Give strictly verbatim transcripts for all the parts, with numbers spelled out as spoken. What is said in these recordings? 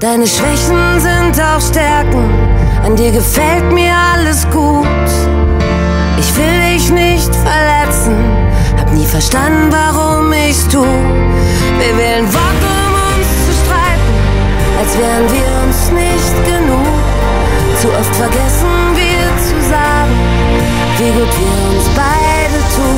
Deine Schwächen sind auch Stärken, an dir gefällt mir alles gut. Ich will dich nicht verletzen, hab nie verstanden, warum ich's tu. Wir wählen Worte, um uns zu streiten, als wären wir uns nicht genug. Zu oft vergessen wir zu sagen, wie gut wir uns beide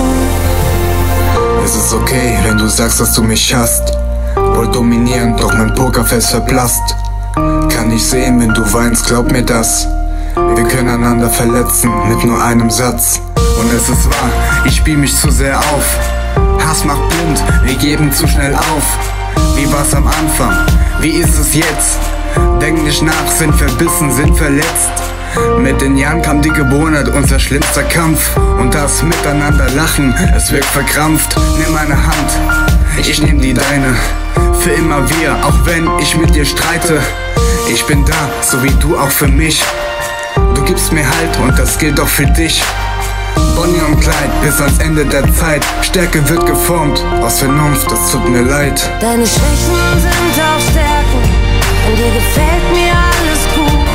tun. Es ist okay, wenn du sagst, dass du mich hasst. Wollt dominieren, doch mein Pokerface verblasst. Kann ich sehen, wenn du weinst, glaub mir das. Wir können einander verletzen mit nur einem Satz. Und es ist wahr, ich spiel mich zu sehr auf. Hass macht blind, wir geben zu schnell auf. Wie war's am Anfang? Wie ist es jetzt? Denk nicht nach, sind verbissen, sind verletzt. Mit den Jahren kam die Gewohnheit, unser schlimmster Kampf. Und das Miteinander lachen, es wirkt verkrampft. Nimm meine Hand, ich nehm die deine. Für immer wir, auch wenn ich mit dir streite. Ich bin da, so wie du auch für mich. Du gibst mir Halt und das gilt auch für dich. Bonnie und Clyde bis ans Ende der Zeit. Stärke wird geformt aus Vernunft, es tut mir leid. Deine Schwächen sind auch Stärken, an dir gefällt mir alles gut.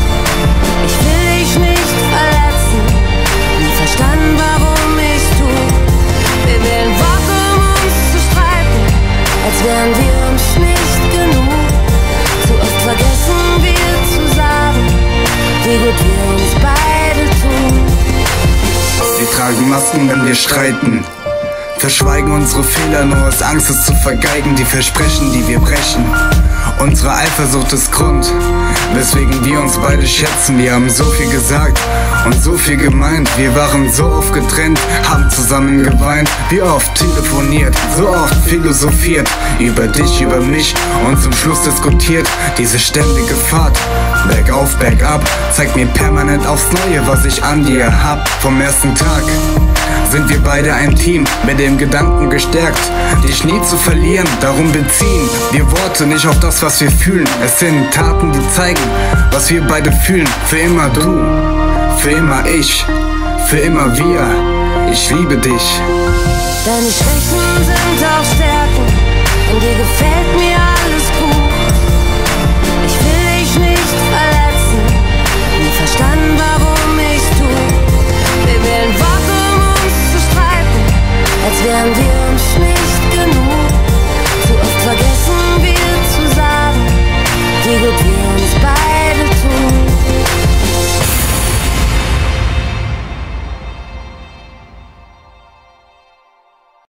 Ich will dich nicht verletzen, nie verstanden, warum ich's tu. Wir wählen Worte, um uns zu streiten, als wären wir uns nicht genug. Zu oft vergessen wir zu sagen, wie gut wir uns beide tun. Wir tragen Masken, wenn wir streiten, verschweigen unsere Fehler nur aus Angst, es zu vergeigen. Die Versprechen, die wir brechen, unsere Eifersucht ist Grund, weswegen wir uns beide schätzen. Wir haben so viel gesagt und so viel gemeint. Wir waren so oft getrennt, haben zusammen geweint. Wie oft telefoniert, so oft philosophiert über dich, über mich und zum Schluss diskutiert. Diese ständige Fahrt, bergauf, bergab, zeigt mir permanent aufs Neue, was ich an dir hab. Vom ersten Tag sind wir beide ein Team, mit dem Gedanken gestärkt, dich nie zu verlieren. Darum beziehen wir Worte nicht auf das, was wir fühlen. Es sind Taten, die zeigen, was wir beide fühlen. Für immer du, für immer ich, für immer wir. Ich liebe dich. Deine Schwächen sind auch Stärken, an dir gefällt